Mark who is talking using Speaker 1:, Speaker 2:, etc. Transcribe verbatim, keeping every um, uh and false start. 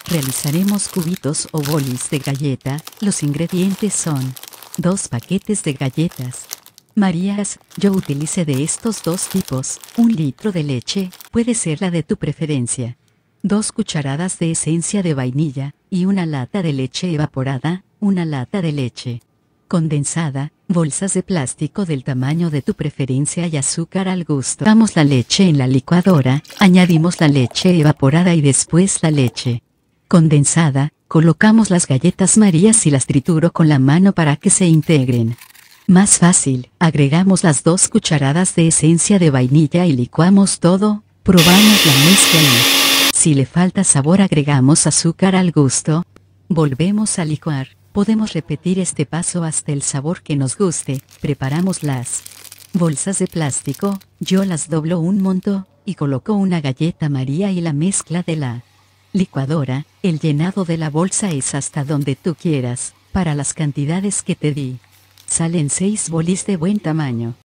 Speaker 1: Realizaremos cubitos o bolis de galleta. Los ingredientes son dos paquetes de galletas Marías. Yo utilicé de estos dos tipos, un litro de leche, puede ser la de tu preferencia, dos cucharadas de esencia de vainilla, y una lata de leche evaporada, una lata de leche condensada, bolsas de plástico del tamaño de tu preferencia y azúcar al gusto. Damos la leche en la licuadora, añadimos la leche evaporada y después la leche condensada, colocamos las galletas Marías y las trituro con la mano para que se integren. Más fácil, agregamos las dos cucharadas de esencia de vainilla y licuamos todo, probamos la mezcla y, si le falta sabor, agregamos azúcar al gusto. Volvemos a licuar. Podemos repetir este paso hasta el sabor que nos guste. Preparamos las bolsas de plástico, yo las doblo un monto, y coloco una galleta María y la mezcla de la licuadora. El llenado de la bolsa es hasta donde tú quieras, para las cantidades que te di. Salen seis bolis de buen tamaño.